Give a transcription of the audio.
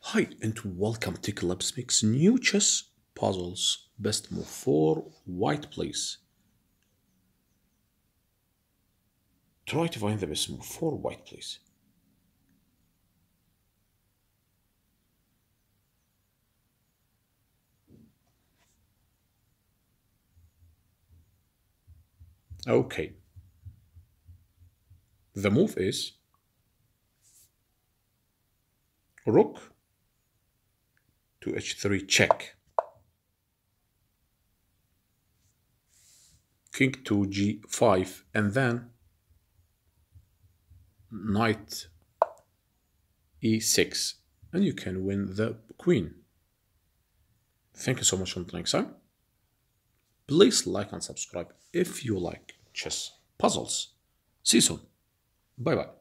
Hi and welcome to Clipsmixxx new chess puzzles. Best move for white, please. Try to find the best move for white, please. Okay. The move is rook to h3 check. King to g5 and then knight e6 and you can win the queen. Thank you so much until next time. Please like and subscribe if you like chess puzzles. See you soon. Bye bye.